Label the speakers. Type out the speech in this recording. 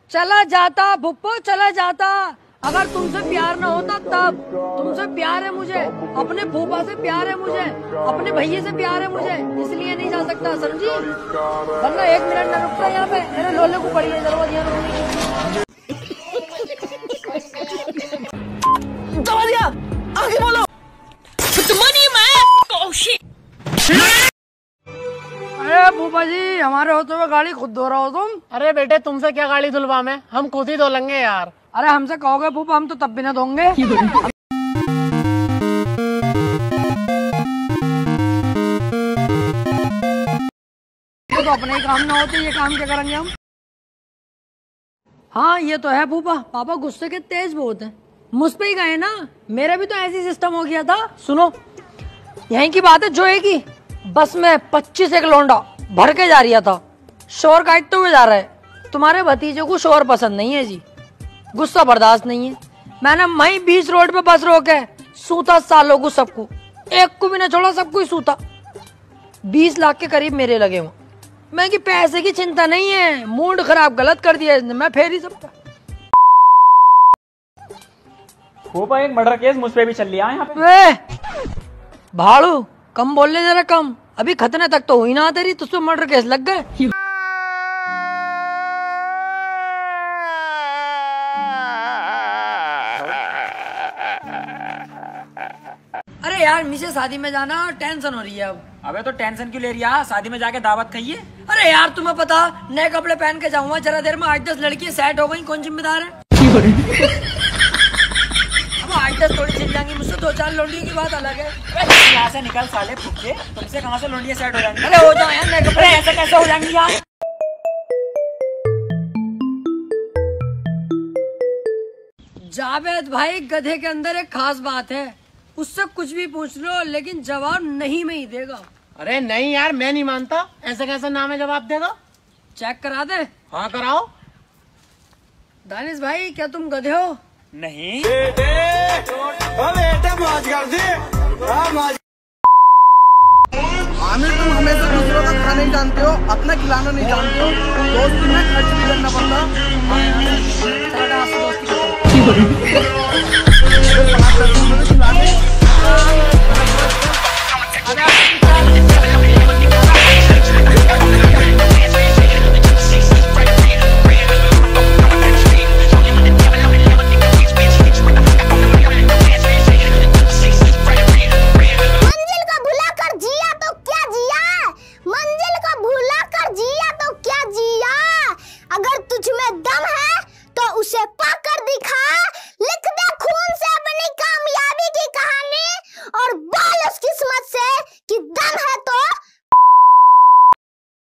Speaker 1: चला जाता भुप्पो चला जाता, अगर तुमसे प्यार ना होता तब। तुमसे प्यार है मुझे, अपने फूफा से प्यार है मुझे, अपने भैया से प्यार है मुझे, इसलिए नहीं जा सकता, समझी? वरना 1 मिनट ना रुकता यहाँ पे, मेरे लोले को पड़ी है जरूरत यहाँ। दबा दिया, आगे बोलो। अरे फूफा जी, हमारे होते हुए गाड़ी खुद धो रहा हो तुम?
Speaker 2: अरे बेटे, तुमसे क्या गाड़ी धुलवा में, हम खुद ही धो लेंगे यार।
Speaker 1: अरे हमसे कहोगे फूफा, हम तो तब भी ना धोंगे। तो अपने ही काम ना होते, ये काम क्या करेंगे हम? हाँ ये तो है फूफा, पापा गुस्से के तेज बहुत हैं। मुझ पे ही गए ना, मेरा भी तो ऐसी सिस्टम हो गया था। सुनो, यहीं की बात है जो है कि बस में 25 एक लौंडा भर के जा रहा था, शोर काटते हुए जा रहा है। तुम्हारे भतीजे को शोर पसंद नहीं है जी, गुस्सा बर्दाश्त नहीं है। मैंने वहीं 20 रोड पे बस रोके सूता सालों को, सबको, एक को भी ना छोड़ा, सबको ही सूता। 20 लाख के करीब मेरे लगे हुए। मैं कि पैसे की चिंता नहीं है, मूड खराब गलत कर दिया इसने, मैं फेर ही सकता।
Speaker 3: फूफा एक मर्डर केस मुझ पे भी चल रहा है यहाँ पे।
Speaker 1: भाड़ू कम बोल ले जरा, कम। अभी खतने तक तो हुई ना तेरी, तुझसे मर्डर केस लग गए। अरे यार मुझे शादी में जाना, टेंशन हो रही है अब।
Speaker 3: अबे तो टेंशन क्यों ले रही है, शादी में जाके दावत खाइए।
Speaker 1: अरे यार तुम्हें पता, नए कपड़े पहन के जाऊंगा, जरा देर में 8-10 लड़कियां सेट हो गई, कौन जिम्मेदार है? अब 8-10 थोड़ी छिल जाएंगी मुझसे, 2-4 लौंडियों की बात अलग है।
Speaker 3: यहाँ से निकल साले फुक्के, तुमसे कहाँ से लौंडियां सेट हो जाएंगी?
Speaker 1: अरे हो जाओ यार, नए कपड़े ऐसे कैसे हो जाएंगी यार? जावेद भाई, गधे के अंदर एक खास बात है, उससे कुछ भी पूछ लो लेकिन जवाब नहीं में ही देगा।
Speaker 2: अरे नहीं यार, मैं नहीं मानता, ऐसा कैसा नाम है जवाब देगा?
Speaker 1: चेक करा दे।
Speaker 2: हाँ कराओ।
Speaker 1: दानिश भाई, क्या तुम गधे हो?
Speaker 3: नहीं
Speaker 4: बेटा मौज कर दे। आमिर, तुम हमेशा दूसरों का खाना नहीं जानते हो, अपना खिलाना नहीं जानते हो, दोस्ती में खर्च भी करना पड़ता।
Speaker 5: लिख दे खून से अपनी कामयाबी की कहानी और बोल उस किस्मत